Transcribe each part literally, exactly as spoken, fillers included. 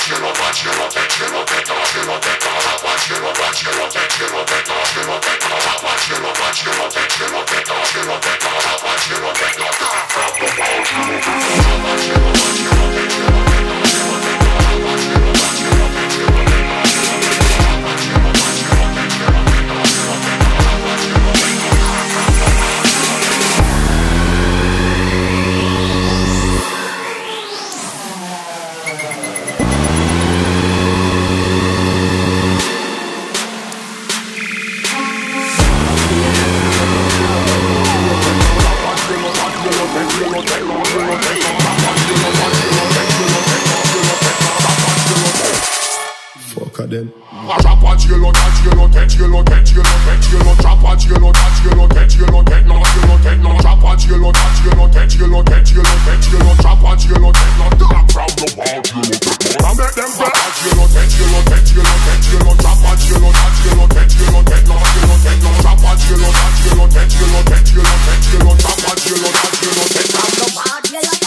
Them. Trap a jail out, a jail out, a jail out, a jail out, a jail out. Trap a jail out, a jail out, a jail out, a no, jail out, a no. Trap a jail out, a jail out, a jail out, a jail out, a jail out. Trap a jail out, a no. Dark from the ball, jail out, a no. I make them fat. A jail out, a jail out, a jail out, a jail out. Trap a jail out, a jail out, a jail out, a no, jail out, a no. Trap a jail out, a jail out, a jail out, a jail out, a jail out. Trap a jail out, a jail out, a from the ball, jail out.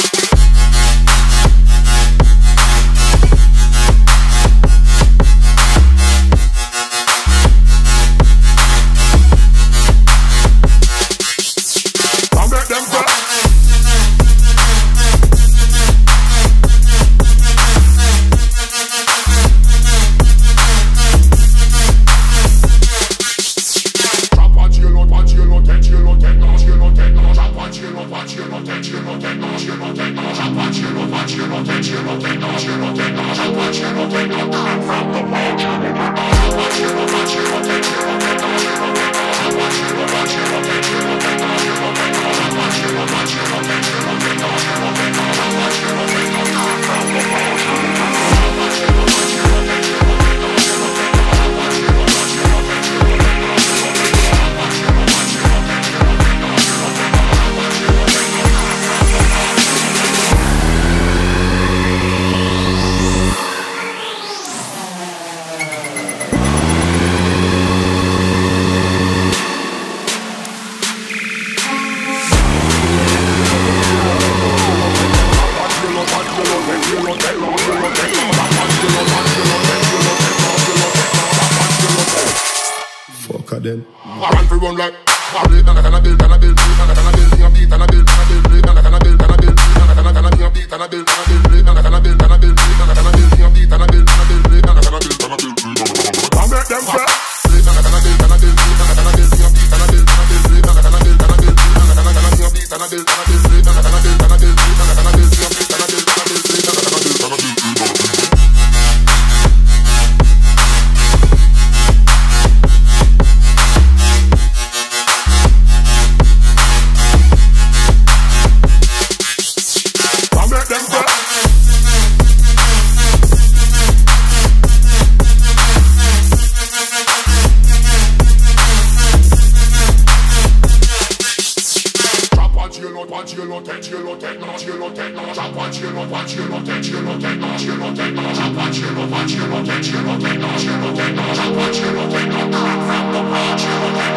Them. I run for run like I build and I can build and I build and I can build and I beat and I build and I build and I can build and I build and I can build and I beat and I build and I build and I can build and I build and I can build and I beat and I build and I build and I can build and I build. I make them fat. And I can build and I build and I can build and I beat and I build and I build and I can build and I build and I can beat and I build and I build and I can build and I build and I can build and I build and I can build and I build and I can build and I build. From the